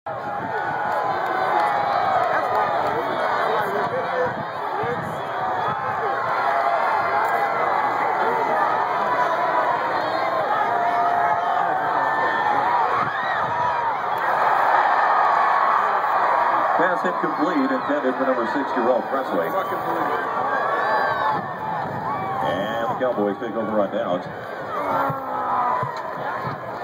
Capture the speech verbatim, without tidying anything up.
Pass incomplete, intended for number six-year-old Presley. And the Cowboys take over on downs.